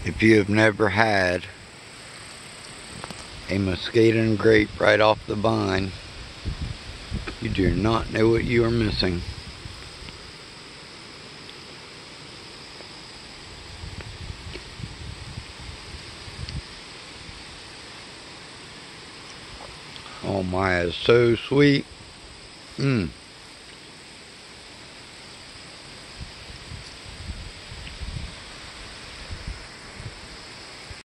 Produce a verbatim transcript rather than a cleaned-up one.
If you have never had a muscadine grape right off the vine, you do not know what you are missing. Oh my, it's so sweet. Mmm.